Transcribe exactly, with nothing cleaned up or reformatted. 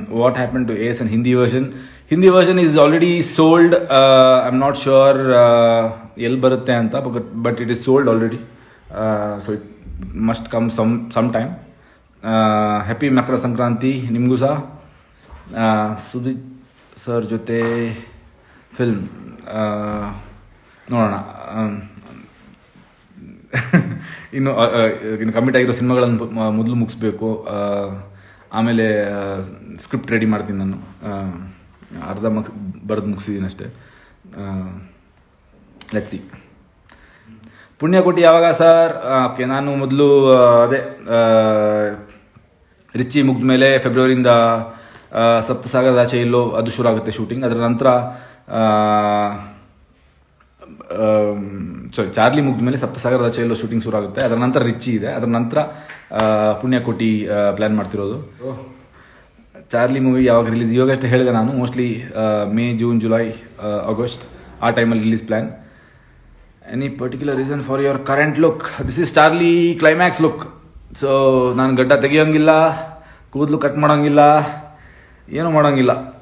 what happened to Ace and Hindi version. Hindi version is already sold. Uh, I'm not sure el barutte anta, but but it is sold already. Uh, so it must come some sometime. Uh, happy Makara Sankranti nimgu sah. Uh, Sudeep sir jote film ನೋಡೋಣ. ಇನ್ನು ಇನ್ನು commit ಆಗಿರೋ ಸಿನಿಮಾಗಳನ್ನು ಮೊದಲು ಮುಗಿಸ್ಬೇಕು. ಆಮೇಲೆ script ready ಮಾಡ್ತೀನಿ. ನಾನು ಅರ್ಧ ಮಕ್ ಬರೆದು ಮುಗಿಸಿದ್ದೀನಿ ಅಷ್ಟೇ. Let's see. ಪುಣ್ಯಕೋಟಿ ಯಾವಾಗ ಸರ್? ಓಕೆ, ನಾನು ಮೊದಲು ಅದೇ ರಿಚಿ ಮುಗಿದ ಮೇಲೆ ಫೆಬ್ರವರಿಯಿಂದ ಸಪ್ತಸಾಗರದ ಆಚೆ ಇಲ್ಲೋ ಅದು ಶುರು ಆಗುತ್ತೆ ಶೂಟಿಂಗ್. ಅದರ ನಂತರ ಸಾರಿ ಚಾರ್ಲಿ ಮುಗಿದ ಮೇಲೆ ಸಪ್ತಸಾಗರದ ಆಚೆ ಎಲ್ಲೋ ಶೂಟಿಂಗ್ ಶುರು ಆಗುತ್ತೆ. ಅದರ ನಂತರ ರಿಚಿ ಇದೆ. ಅದರ ನಂತರ ಪುಣ್ಯಕೋಟಿ ಪ್ಲ್ಯಾನ್ ಮಾಡ್ತಿರೋದು. ಚಾರ್ಲಿ ಮೂವಿ ಯಾವಾಗ ರಿಲೀಸ್ ಇವಾಗಷ್ಟೇ ಹೇಳಿದೆ ನಾನು. Mostly May, June, July, August ಆ ಟೈಮಲ್ಲಿ release plan. Any particular reason for your current look? This is Charlie climax look. So ನಾನು ಗಡ್ಡ ತೆಗಿಯೋಂಗಿಲ್ಲ, ಕೂದಲು ಕಟ್ ಮಾಡೋಂಗಿಲ್ಲ, ಏನೂ ಮಾಡೋಂಗಿಲ್ಲ.